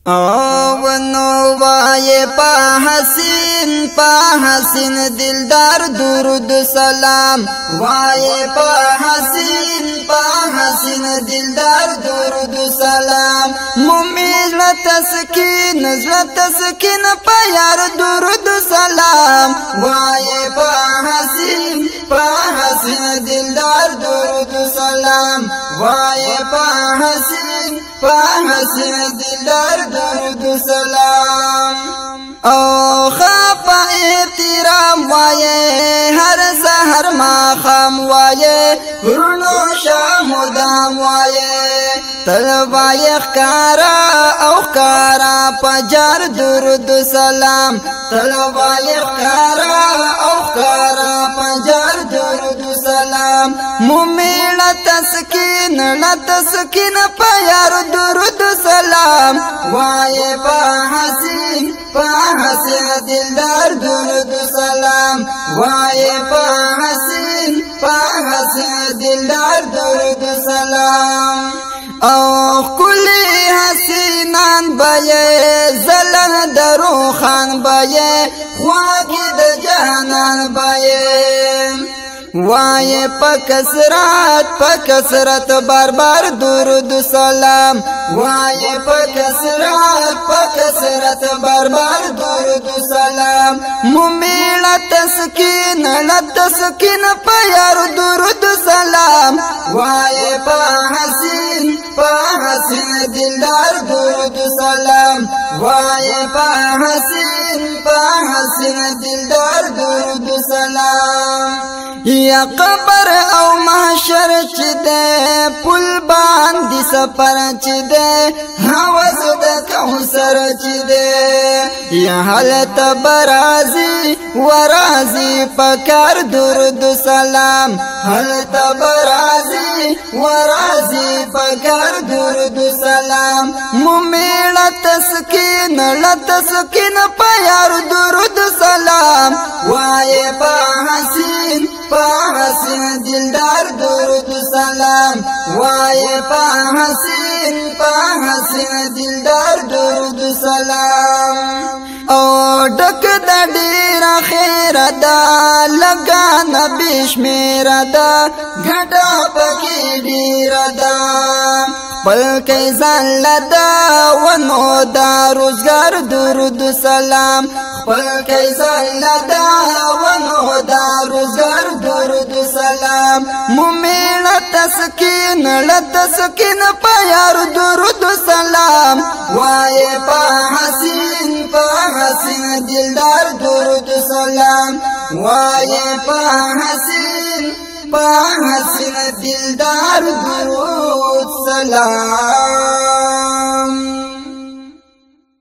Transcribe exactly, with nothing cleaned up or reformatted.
او نو وای پا حسین پا حسین دلدار درود سلام وای پا حسین پا حسین دلدار درود سلام مومن تسکین زړه تسکین پا یار درود سلام وای پا حسین پا حسین دلدار درود سلام وای پا حسین پا حسین دلدار درود سلام او خپا احترام وایه هر سحر ما خام وایه ورنو شام دام وایه تل وایه خکارا او خکارا پجار درود سلام تل وایه خکارا او خکارا پجار درود سلام مومن تسکین لا تسکین پیار درود سلام وای پا حسین پا حسین دلدار درود سلام وای پا حسین پا حسین دلدار درود سلام او کلی حسینان بایه زلن درو خان بایه خواگی د جهنان بایه وای پا کسرات پا کسرات بار بار درود سلام وای پا کسرات پا کسرات بار بار درود سلام مومن تسکین لا تسکین پا یار درود سلام وای پا حسین پا حسین دلدار درود سلام وای پا حسین پا حسین دلدار درود سلام یا قبر او محشر چی دے پل باندی سفر چی دے حوض دا کوثر چی دے یا حالت برازی ورازی پکار درود سلام حالت برازی ورازی پکار درود سلام مومن تسکین لا تسکین پیار درود سلام وای پا حسین پا حسین دلدار درود سلام وای پا حسین پا حسین دلدار درود سلام او ډک د ډیر خیر دا لگا نبیش میرا دا غټه پکې ډیر دا بل کې ځان لدا ونو دا روزګار درود سلام بل کې ځان لدا ونو دا روزګار درود سلام مومن تسکین لا تسکین پیار درود سلام وای پا حسین پا حسین دلدار درود سلام وای پا حسین پا حسین دلدار درود سلام